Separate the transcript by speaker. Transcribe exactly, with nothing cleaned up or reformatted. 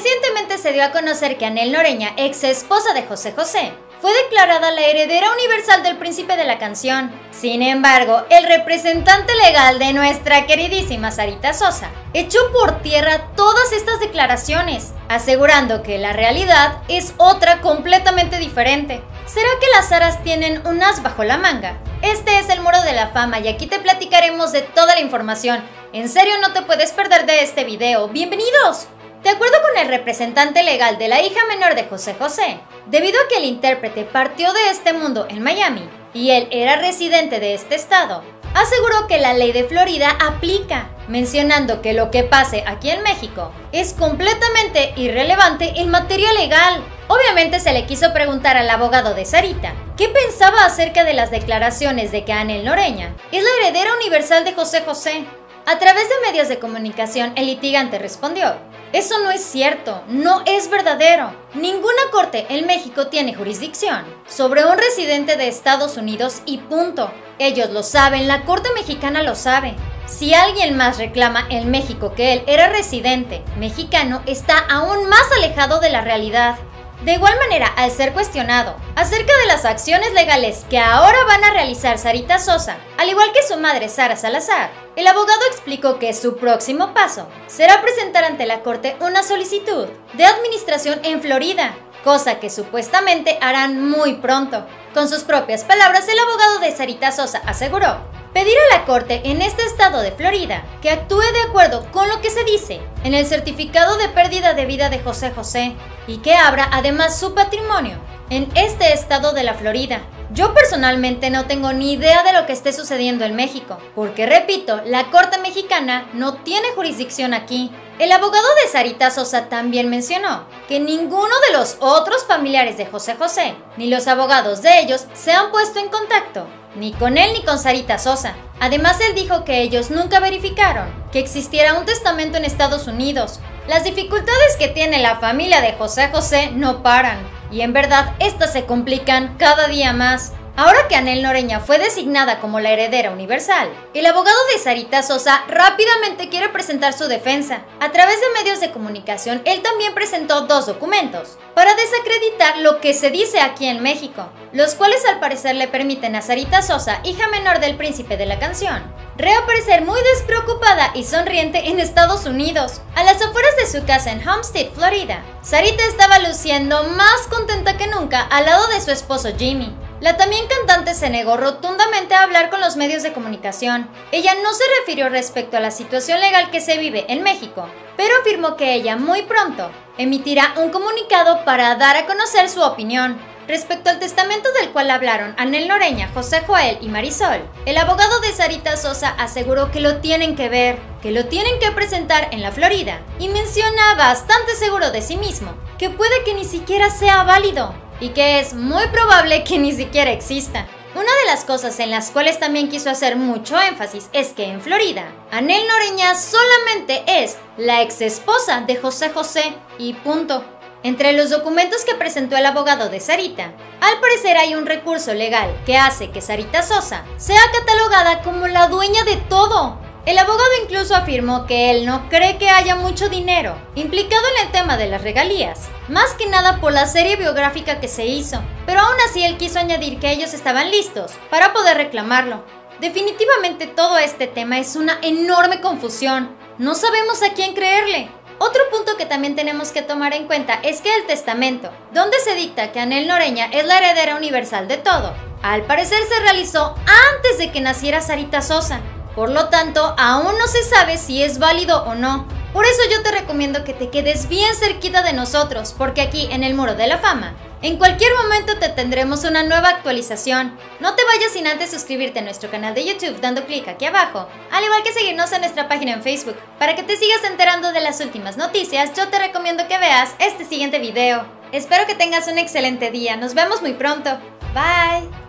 Speaker 1: Recientemente se dio a conocer que Anel Noreña, ex esposa de José José, fue declarada la heredera universal del príncipe de la canción. Sin embargo, el representante legal de nuestra queridísima Sarita Sosa echó por tierra todas estas declaraciones, asegurando que la realidad es otra completamente diferente. ¿Será que las Saras tienen un as bajo la manga? Este es el Muro de la Fama y aquí te platicaremos de toda la información. En serio, no te puedes perder de este video. ¡Bienvenidos! De acuerdo con el representante legal de la hija menor de José José, debido a que el intérprete partió de este mundo en Miami y él era residente de este estado, aseguró que la ley de Florida aplica, mencionando que lo que pase aquí en México es completamente irrelevante en materia legal. Obviamente se le quiso preguntar al abogado de Sarita qué pensaba acerca de las declaraciones de que Anel Noreña es la heredera universal de José José. A través de medios de comunicación, el litigante respondió: eso no es cierto, no es verdadero. Ninguna corte en México tiene jurisdicción sobre un residente de Estados Unidos y punto. Ellos lo saben, la corte mexicana lo sabe. Si alguien más reclama en México que él era residente mexicano, está aún más alejado de la realidad. De igual manera, al ser cuestionado acerca de las acciones legales que ahora van a realizar Sarita Sosa, al igual que su madre Sara Salazar, el abogado explicó que su próximo paso será presentar ante la corte una solicitud de administración en Florida, cosa que supuestamente harán muy pronto. Con sus propias palabras, el abogado de Sarita Sosa aseguró pedir a la corte en este estado de Florida que actúe de acuerdo con lo que se dice en el certificado de pérdida de vida de José José y que abra además su patrimonio en este estado de la Florida. Yo personalmente no tengo ni idea de lo que esté sucediendo en México, porque repito, la corte mexicana no tiene jurisdicción aquí. El abogado de Sarita Sosa también mencionó que ninguno de los otros familiares de José José, ni los abogados de ellos, se han puesto en contacto, ni con él ni con Sarita Sosa. Además, él dijo que ellos nunca verificaron que existiera un testamento en Estados Unidos. Las dificultades que tiene la familia de José José no paran, y en verdad estas se complican cada día más. Ahora que Anel Noreña fue designada como la heredera universal, el abogado de Sarita Sosa rápidamente quiere presentar su defensa. A través de medios de comunicación, él también presentó dos documentos para desacreditar lo que se dice aquí en México, los cuales al parecer le permiten a Sarita Sosa, hija menor del príncipe de la canción, reaparecer muy despreocupada y sonriente en Estados Unidos. A las afueras de su casa en Homestead, Florida, Sarita estaba luciendo más contenta que nunca al lado de su esposo Jimmy. La también cantante se negó rotundamente a hablar con los medios de comunicación. Ella no se refirió respecto a la situación legal que se vive en México, pero afirmó que ella muy pronto emitirá un comunicado para dar a conocer su opinión. Respecto al testamento del cual hablaron Anel Noreña, José Joel y Marisol, el abogado de Sarita Sosa aseguró que lo tienen que ver, que lo tienen que presentar en la Florida, y menciona bastante seguro de sí mismo que puede que ni siquiera sea válido y que es muy probable que ni siquiera exista. Una de las cosas en las cuales también quiso hacer mucho énfasis es que en Florida, Anel Noreña solamente es la ex esposa de José José y punto. Entre los documentos que presentó el abogado de Sarita, al parecer hay un recurso legal que hace que Sarita Sosa sea catalogada como la dueña de todo. El abogado incluso afirmó que él no cree que haya mucho dinero implicado en el tema de las regalías, más que nada por la serie biográfica que se hizo, pero aún así él quiso añadir que ellos estaban listos para poder reclamarlo. Definitivamente todo este tema es una enorme confusión, no sabemos a quién creerle. Otro punto que también tenemos que tomar en cuenta es que el testamento, donde se dicta que Anel Noreña es la heredera universal de todo, al parecer se realizó antes de que naciera Sarita Sosa. Por lo tanto, aún no se sabe si es válido o no. Por eso yo te recomiendo que te quedes bien cerquita de nosotros, porque aquí en el Muro de la Fama, en cualquier momento te tendremos una nueva actualización. No te vayas sin antes suscribirte a nuestro canal de YouTube dando clic aquí abajo, al igual que seguirnos en nuestra página en Facebook. Para que te sigas enterando de las últimas noticias, yo te recomiendo que veas este siguiente video. Espero que tengas un excelente día, nos vemos muy pronto. Bye.